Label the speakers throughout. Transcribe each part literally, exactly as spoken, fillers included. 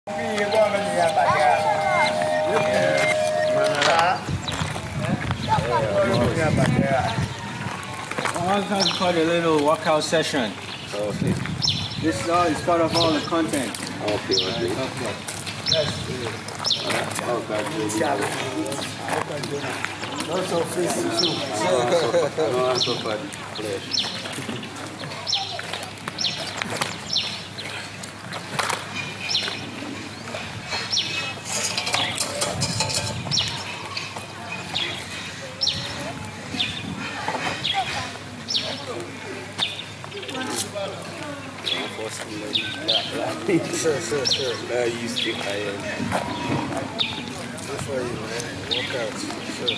Speaker 1: I'm going to call it a little workout session.
Speaker 2: Okay.
Speaker 1: This all is part of all the content.
Speaker 2: Okay, okay.
Speaker 1: Okay.
Speaker 2: Oh, God,
Speaker 3: Not so fishy too.
Speaker 2: no, I'm so funny. Flesh.
Speaker 3: Sure, sure, sure.
Speaker 2: Now you stick higher.
Speaker 3: Good for you, man. Walk out. Sure.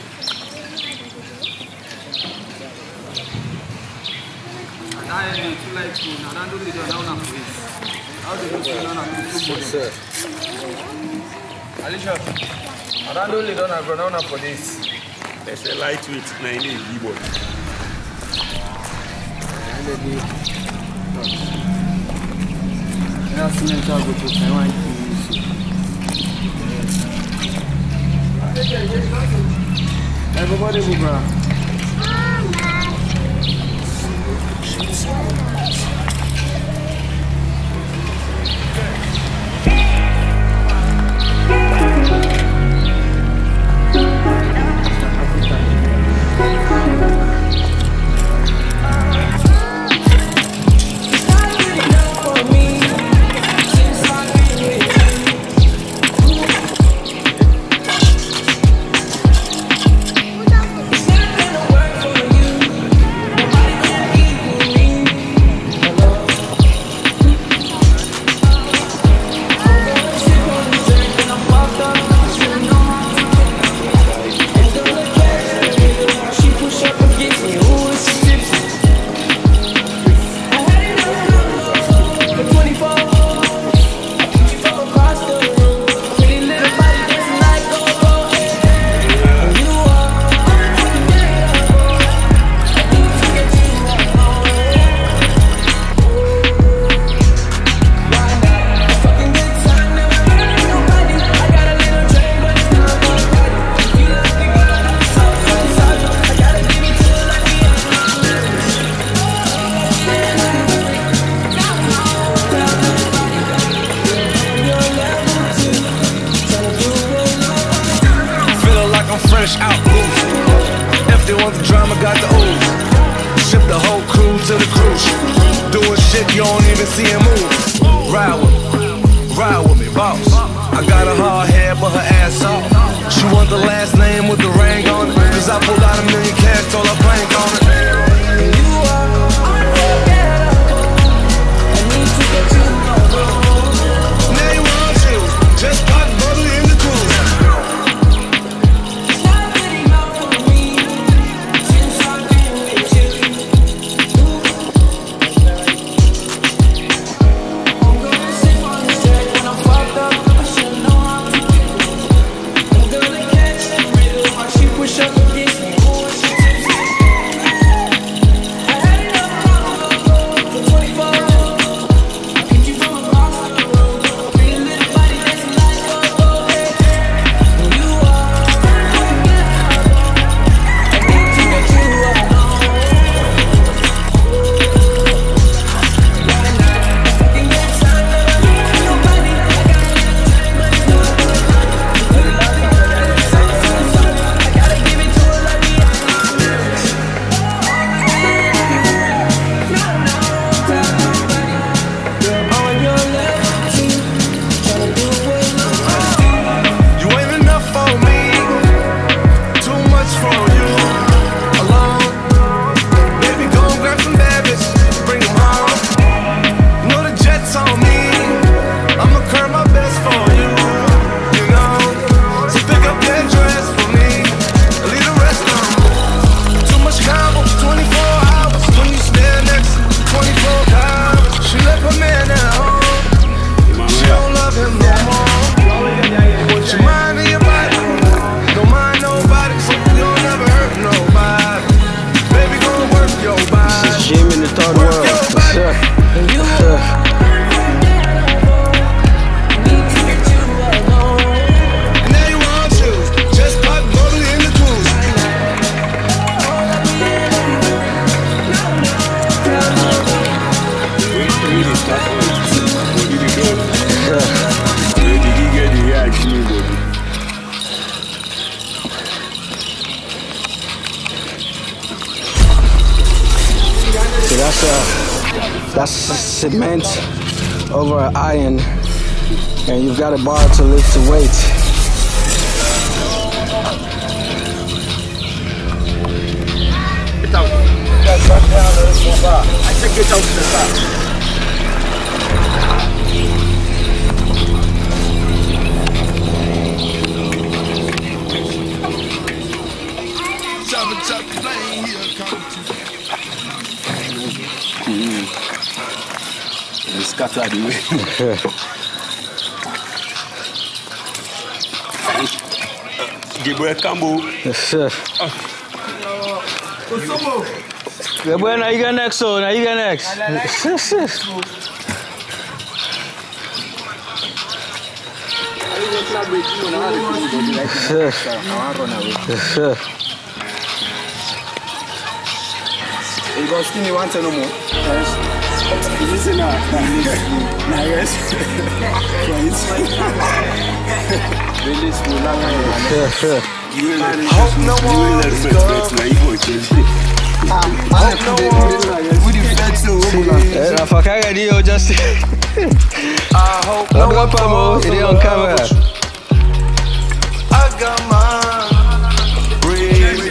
Speaker 3: Sure.
Speaker 4: Alicia, I don't do it on a banana for this.
Speaker 2: That's a lightweight, nine is keyboard.
Speaker 1: Everybody move around.
Speaker 5: Fresh out loose. If they want the drama, got the ooze. Ship the whole crew to the cruise. Doing shit you don't even see him move. Ride with me, ride with me, boss. I got a hard head, but her ass off. She want the last name with the ring on it. Cause I pulled out a million cash, told her plank on it. You are unforgettable. I need to get you over. Now you want you, just pop bubbly in the cruise.
Speaker 1: That's cement over iron, and you've got a bar to lift the weight.
Speaker 4: Get out. Get back down to the bar. I said get out to the bar.
Speaker 2: It's scattered away. Gabriel Campbell.
Speaker 1: Yes, sir. Gabriel, now you got next, so now you got next. Sir. Sir.
Speaker 3: You got skinny one no more? Yes. This is not. Nah, yes. Really smooth.
Speaker 1: Sure, sure.
Speaker 2: You will let me
Speaker 1: I hope no just.
Speaker 5: I hope
Speaker 1: no one falls it on camera.
Speaker 5: I got mine. Breathe.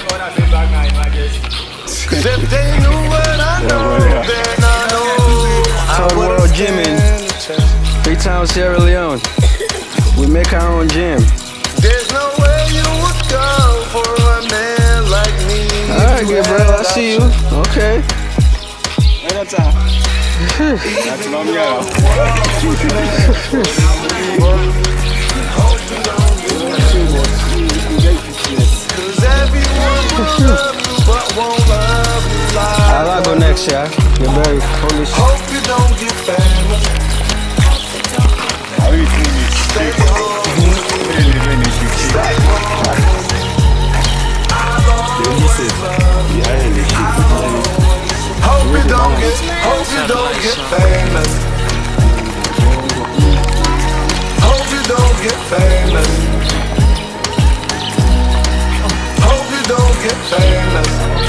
Speaker 5: Cause if they knew what I know, then I know.
Speaker 1: Third World Gymming. Freetown, Sierra Leone. We make our own gym.
Speaker 5: There's no way you would go for a man like me.
Speaker 1: Alright, good bro, I see you. Okay.
Speaker 3: That's That's long, yeah.
Speaker 5: Cause everyone will love you, but won't love you like
Speaker 1: I'll go next, yeah. You're very foolish.
Speaker 5: Hope you don't get famous.
Speaker 3: How are you doing this?
Speaker 5: Stay home.
Speaker 3: Really, really,
Speaker 5: Stay home. Hope you don't get, hope you don't get famous. Hope you don't get famous. Hope you don't get famous.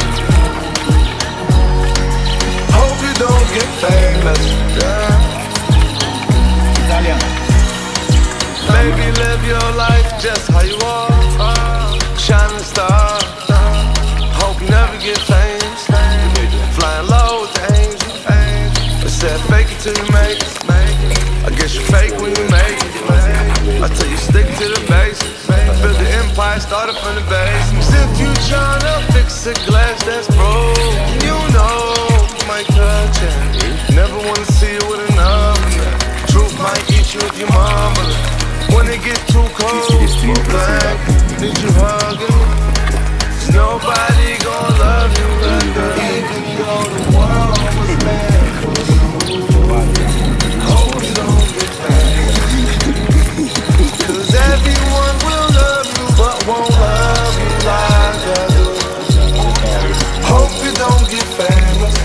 Speaker 5: Hope you don't get famous. Yeah.
Speaker 3: Italian.
Speaker 5: Baby, live your life just how you are. Shining star. Hope you never get famous. Flying low with the angels. I said fake it till you make it. I guess you fake when you make it. I tell you stick to the basics. I built the empire, started from the basics. If you tryna fix a glass that's broke, you know you might touch it. Never wanna see you with another. Truth might eat you if you mama. When it gets too cold, black, did you hug it? Nobody gon' love you like that. Even though the world was mad for you. Hope you don't get famous. Cause everyone will love you, but won't love you like I do. Hope you don't get famous.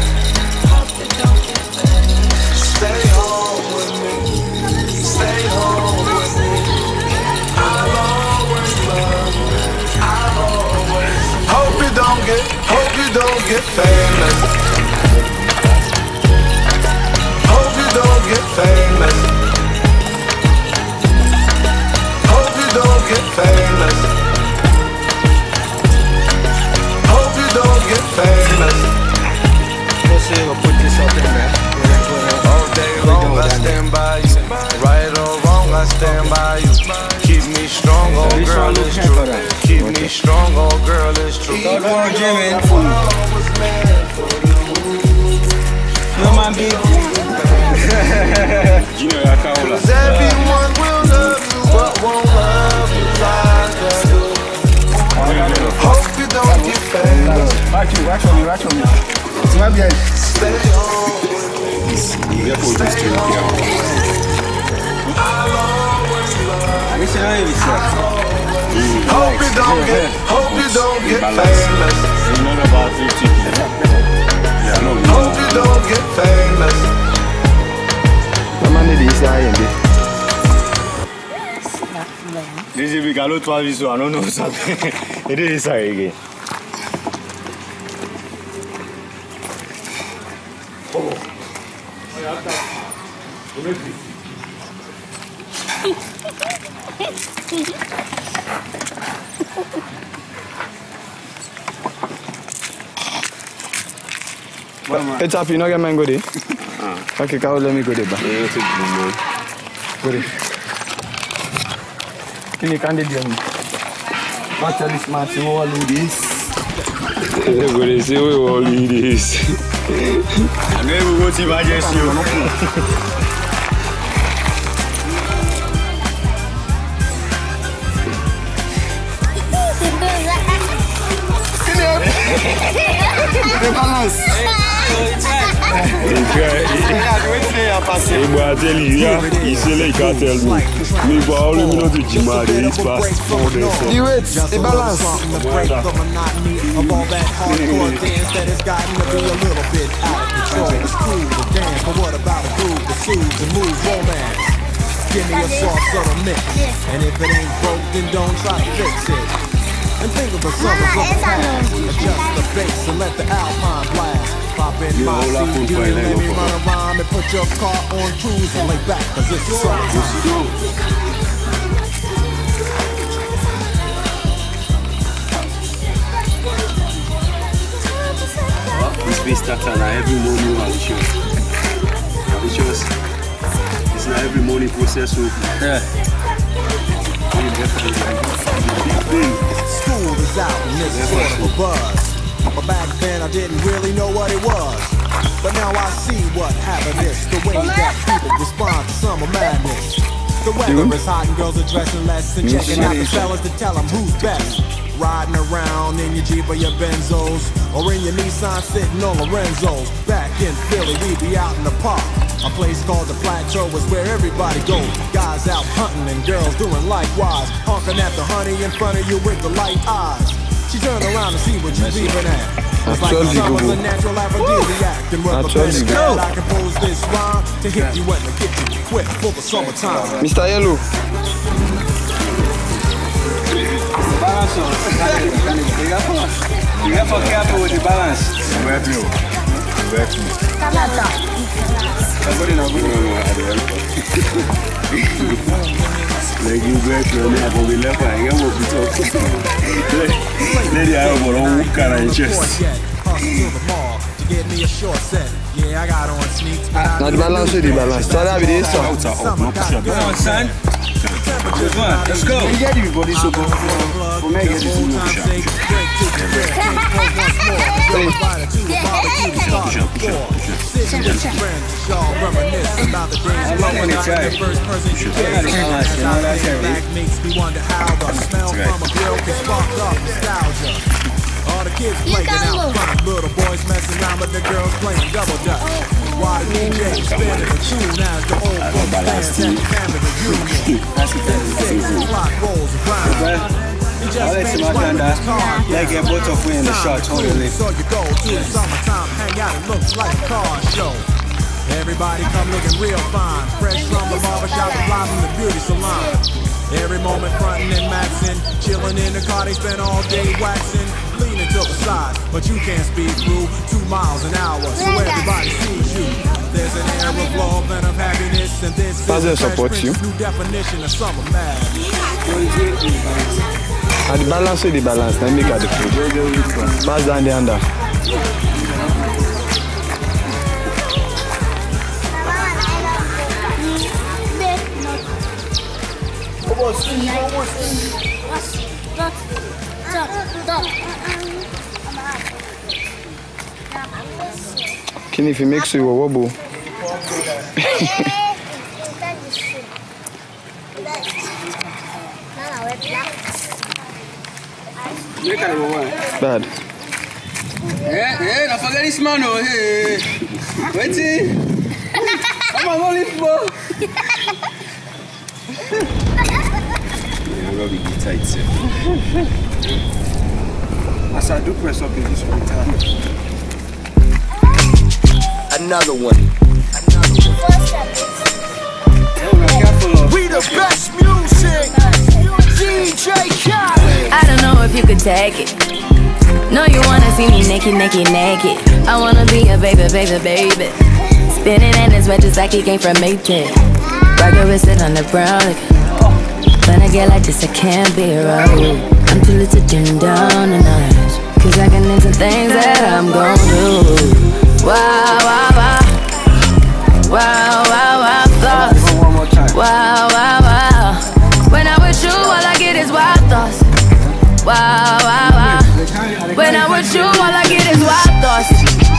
Speaker 5: Stay home with me. Stay home with me. I'll always love you. I'll always. Hope you don't get, hope you don't get famous. Hope you don't get famous. Hope you don't get famous. Hope you don't get famous.
Speaker 3: We'll see, we'll put this up in there.
Speaker 5: All day long I stand by you. Right or wrong I stand by you. Keep me strong, oh girl, it's true. Keep me strong, oh girl, it's true.
Speaker 1: Third World Gymming. No man beat.
Speaker 2: Junior Yakaola.
Speaker 5: Cause everyone will love you, but won't love you like I do. Hope you don't get famous.
Speaker 3: Watch you, watch on me, watch on me. It's my behind.
Speaker 5: Stay home with me. Stay home. I'll always love you.
Speaker 1: Listen, I hear
Speaker 5: Hope you don't get, hope you don't get famous.
Speaker 2: You know about fifty. Yeah, I know.
Speaker 5: Hope you don't get famous.
Speaker 3: I'm on this guy.
Speaker 2: This is big. I don't know this one. I don't know something. It is again.
Speaker 1: It's happy, you know get man go there? Okay, can let me go there, ba?
Speaker 3: Yeah, it's a good man.
Speaker 1: Go there. Can you candy them? What tell this man to all in this?
Speaker 3: They're going to say we all in this.
Speaker 2: I know we go to emergency.
Speaker 3: The balance. Hey, boy, I tell you, yeah, he's still like can't tell me. Me, but all you know to Jima, he's fast four days.
Speaker 1: The weight, the balance.
Speaker 6: The break the monotony of all that hardcore dance that has gotten to be a little bit out of control. It's cool to dance, but what about a groove to soothe and move romance? Give me a soft subtle mix, and if it ain't broke, then don't try to fix it. And think of the summers of the past. Adjust the bass and let the alpine blast. Pop in my seat, you and let me run around and put your car on cruise and lay back, cause it's the summertime.
Speaker 3: This be started every morning on the show. The shows. It's not every morning process. Yeah.
Speaker 6: School is out and this is sort of a buzz. But back then I didn't really know what it was. But now I see what happened is the way that people respond to summer madness. The weather is hot and girls are dressing less and checking out the fellas to tell them who's best. Riding around in your Jeep or your Benzos, or in your Nissan sitting on Lorenzo's. Back in Philly, we be out in the park. A place called the Plateau is where everybody goes. Guys out hunting and girls doing likewise. Honking at the honey in front of you with the light eyes. She turned around to see what you leaving at. It's like the summer's a natural aphrodisiac. And what the best glad I compose this rhyme to hit you and to get you quick for the summertime.
Speaker 1: Mister Yellow.
Speaker 2: Balance on. You have to be careful with the balance. Work me. Work me.
Speaker 3: Like you work me, I'm going to be left. I am going to talk. Lady, I have a long car and chest.
Speaker 1: Now the balance with the balance. Start out with this song.
Speaker 2: Come on, son. Let's go.
Speaker 3: You get everybody so go. For me, get this in the shop.
Speaker 6: All the kids playing out front, little boys messing around with the girls playing double dutch. While the D J spinning a tune as the old folks dance at the family reunion. Six o'clock rolls around. He just makes one with his car.
Speaker 2: Like a both of we in the shot, totally.
Speaker 6: So you go to the summertime, hang out, it looks like a car show. Everybody come looking real fine, fresh from the barbershop and live from the beauty salon. Every moment frontin' and maxin', chillin' in the car, they spend all day waxing, leaning to the side, but you can't speed through two miles an hour, so everybody sees you. There's an air of love and of happiness, and this is the Fresh Prince's new definition of summer mad.
Speaker 1: And the balance with the balance, then make at the food. Pass down the under. Can if you mix you a wobble? Bad.
Speaker 2: Yeah, yeah, don't forget this man over here. Wait till. Come on, only four.
Speaker 3: I'm going to be tight, sir. As I do press up in this one time.
Speaker 6: Another one. We the best music. D J Khaled.
Speaker 7: I don't know if you could take it. No, you wanna see me naked, naked, naked. I wanna be a baby, baby, baby. Spinning in his red just like he came from Maytag. Rocket with it on the brown. Like, when I get like this, I can't be around. I'm too little to dim down the night. Cause I can into things that I'm gon' do. Wow, wow, wow. Wow, wow, wow, thoughts. Wow, wow, wow. When I'm with you, all I get is wild thoughts. Wow, wow, wow. When I'm with you, all I get is wild thoughts.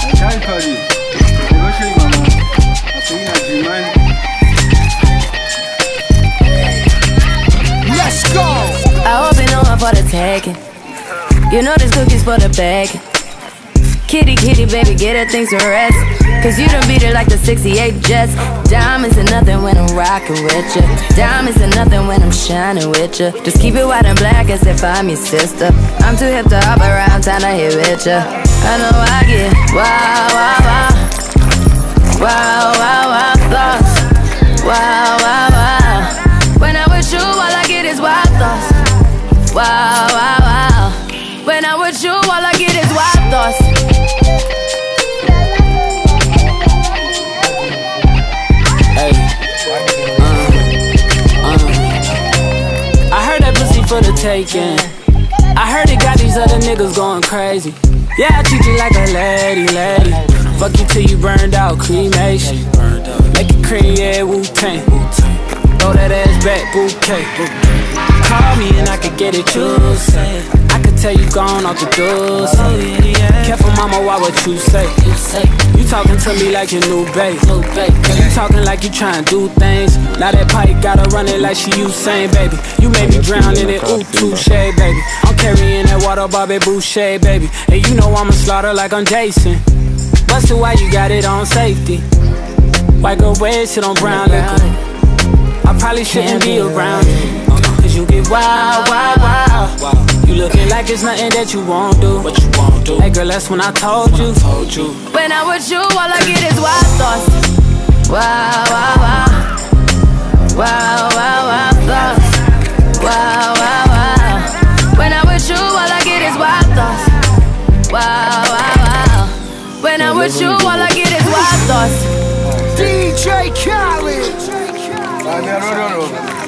Speaker 6: Let's go.
Speaker 7: I hope you know I'm for the taking. You know this cookie's for the bag. Kitty, kitty, baby, get her things to rest. Cause you done beat it like the sixty-eight Jets. Diamonds are nothing when I'm rockin' with ya. Diamonds are nothing when I'm shining with ya. Just keep it white and black as if I'm your sister. I'm too hip to hop around, time to hit with ya. I know I get wow, wow, wow. Wow, wow, wow, thoughts. Wow, wow, wow. When I'm with you, all I get is wild thoughts. Wow, wow, wow. When I'm with you, all I get is wild thoughts.
Speaker 8: Hey, uh, uh. I heard that pussy for the taking. I heard it got these other niggas going crazy. Yeah, I treat you like a lady, lady. Fuck you till you burned out, cremation. Make it cream, yeah, Wu-Tang. Throw that ass back, bouquet. Call me and I could get it, you say. I could tell you gone off the doors. Careful, mama, why what you say? You talking to me like your new babe. You talking like you trying to do things. Now that pipe gotta run it like she Usain, baby. You made me drown in it, ooh, touche, baby. I'm carrying that water, Bobby Boucher, baby. And you know I'ma slaughter like I'm Jason. Busted, why you got it on safety? White girl red shit on brown liquor. I probably shouldn't be around you. Cause you get wild, wild, wild. You looking like it's nothing that you won't do. What you won't do? Hey girl, that's when I told you. Told you.
Speaker 7: When I'm with you, all I get is wild thoughts. Wow, wow, wow. Wow, wow, wow, thoughts. Wow, wow, wow. When I'm with you, all I get is wild thoughts. Wow, wow, wow. When I'm with you, all I get is wild thoughts.
Speaker 6: D J Khaled.
Speaker 2: No, no, no, no.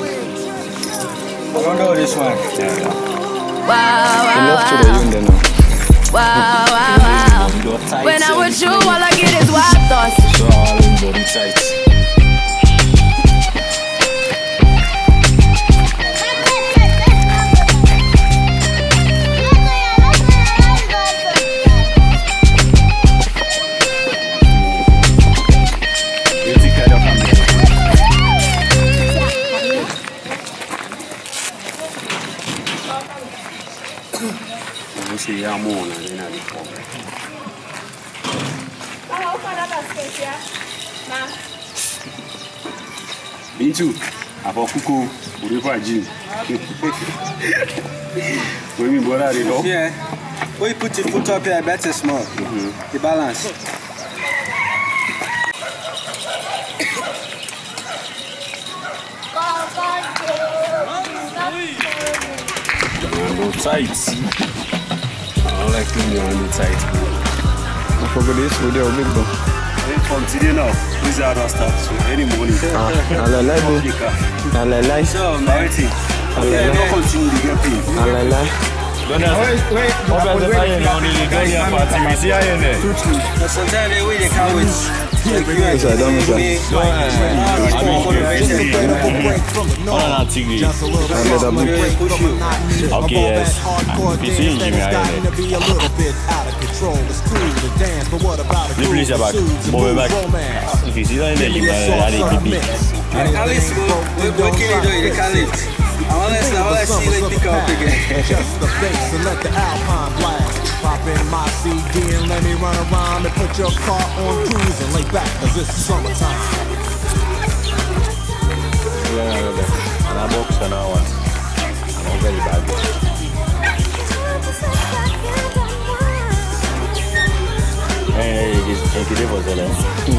Speaker 2: Don't do this one.
Speaker 7: Wow, wow, wow. Wow, wow, wow. When I'm with you, all I get is wild thoughts.
Speaker 3: So all in body tight. See, I'm on and then I come. Me too. I've got cuckoo, whatever gin. When we go out, you know?
Speaker 2: Yeah. When you put your foot up here, better small. Mm-hmm. The balance.
Speaker 3: Go tight. I don't like when you're on the tight.
Speaker 1: I forgot this video, big bro.
Speaker 3: From today now, please have us start so any morning.
Speaker 1: Ah, I like it. I like it.
Speaker 3: So, Marty, I don't continue to get paid.
Speaker 1: I like it.
Speaker 3: Don't ask. Wait, wait. What the fire now? They don't hear party. We see how you there.
Speaker 2: Sometimes they wait, they can't wait.
Speaker 1: Yes, I don't know.
Speaker 3: Okay, yes. You see, you may have it. The police are back. But we're back. If you see that in there, you may have it.
Speaker 2: At least, what can you do? You can't live. I want to see you pick up again.
Speaker 6: Just the bass and let the Alpine blast. Pop in my C D and let me run around and put your car on cruise and lay back, cause it's summertime.
Speaker 3: Yeah, and I box and I want. I'm very bad. Hey, this is a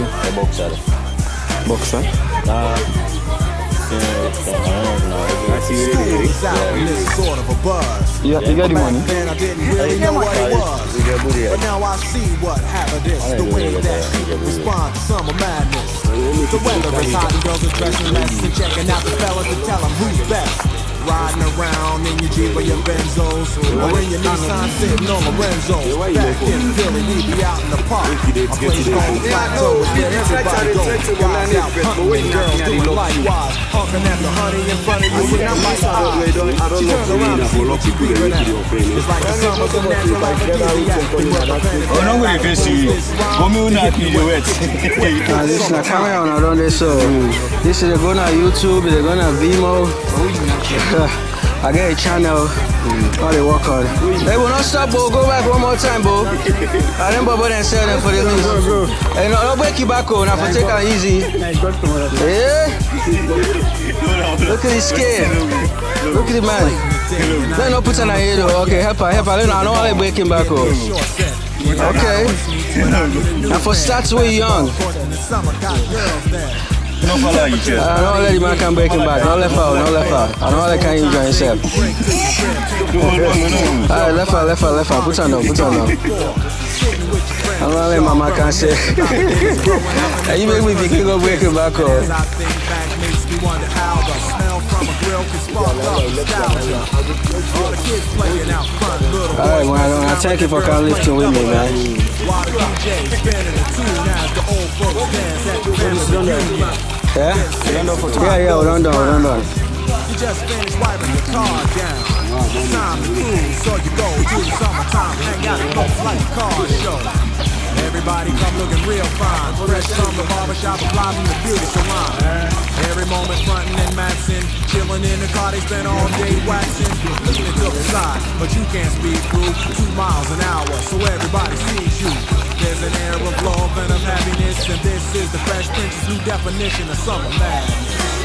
Speaker 3: boxer.
Speaker 1: Boxer?
Speaker 3: Ah. I
Speaker 6: School is out and it's sort of a buzz.
Speaker 1: Yeah, you got the money.
Speaker 6: Back then I didn't really know what it was. But now I see what happened is the way that people respond to summer madness. The weather is hot and girls are dressing less and checking out the fellas to tell them who's best. Riding around in your Jeep or your Benzos, or in your Nissan sitting on Lorenzo's. Back in Philly, we be out in the park. A place called Plateau is where everybody goes. Guys out hunting and girls doing likewise. Honking at the honey in front of you with them like eyes. She turns around and sees what you creeping at. It's like the summer's a natural aphrodisiac.
Speaker 3: Oh, no, I'm going to face you. But me will not be the wet.
Speaker 1: Nah, this is not camera on, I don't think so. This is going on YouTube, they're going on Vimeo. I get a channel. How they work on. Hey, we'll not stop, bro. Go back one more time, bro. I didn't bother and sell them for the news. Hey, no, don't break you back home. Now, for take it easy. Yeah? Look at his skin. Look at the man. Let no put on a head, though. Okay, help her, help her. I know how they break him back home. Okay. Now, for stats, we're young.
Speaker 3: No follow you, Chef.
Speaker 1: I don't let the man can break him back. No left out, no left out. I know they can't enjoy himself. Alright, left out, left out, left out. Put on down, put on down. I don't let mama can say. And you make me think you go break him back up. Alright, man, I thank you for coming lifting with me, man. Yeah? Yeah, yeah, hold on, hold on, hold on.
Speaker 6: You just finished wiping your car down. Time to cruise, so you go to the summertime, hang out and folks like a car show. Everybody come looking real fine, fresh from the barbershop, fly from the beauty salon. Every moment frontin' and maxin', chillin' in the car, they spend all day waxing. Looking to the side, but you can't speed through two miles an hour, so everybody sees you. There's an air of love and of happiness, and this is the Fresh Prince's new definition of summer madness.